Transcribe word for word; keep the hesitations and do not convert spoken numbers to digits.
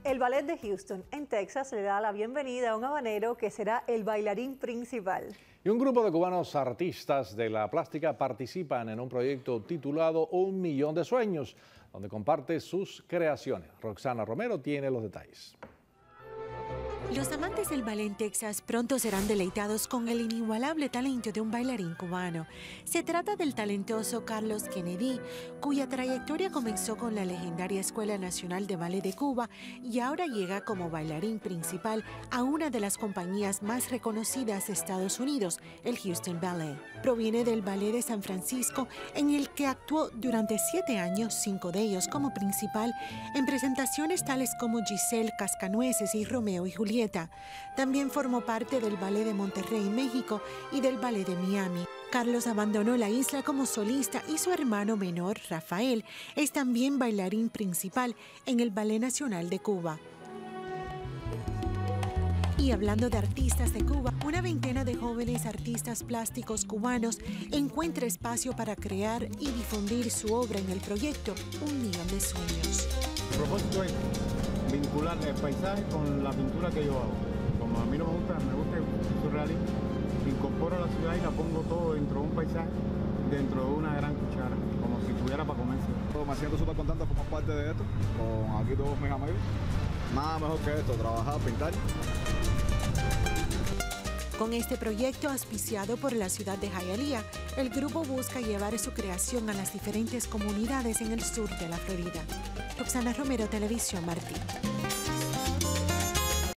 El Ballet de Houston, en Texas, le da la bienvenida a un habanero que será el bailarín principal. Y un grupo de cubanos artistas de la plástica participan en un proyecto titulado Un Millón de Sueños, donde comparte sus creaciones. Roxana Romero tiene los detalles. Los amantes del ballet en Texas pronto serán deleitados con el inigualable talento de un bailarín cubano. Se trata del talentoso Carlos Kennedy, cuya trayectoria comenzó con la legendaria Escuela Nacional de Ballet de Cuba y ahora llega como bailarín principal a una de las compañías más reconocidas de Estados Unidos, el Houston Ballet. Proviene del Ballet de San Francisco, en el que actuó durante siete años, cinco de ellos como principal, en presentaciones tales como Giselle, Cascanueces y Romeo y Julieta. También formó parte del Ballet de Monterrey, México, y del Ballet de Miami. Carlos abandonó la isla como solista y su hermano menor, Rafael, es también bailarín principal en el Ballet Nacional de Cuba. Y hablando de artistas de Cuba, una veintena de jóvenes artistas plásticos cubanos encuentra espacio para crear y difundir su obra en el proyecto Un Millón de Sueños. El propósito es vincular el paisaje con la pintura que yo hago. Como a mí no me gusta, me gusta el surrealismo, incorporo la ciudad y la pongo todo dentro de un paisaje, dentro de una gran cuchara, como si estuviera para comerse. Me siento súper contento de formar parte de esto, con aquí todos mis amigos. Nada mejor que esto, trabajar, pintar. Con este proyecto auspiciado por la ciudad de Hialeah, el grupo busca llevar su creación a las diferentes comunidades en el sur de la Florida. Roxana Romero, Televisión Martí.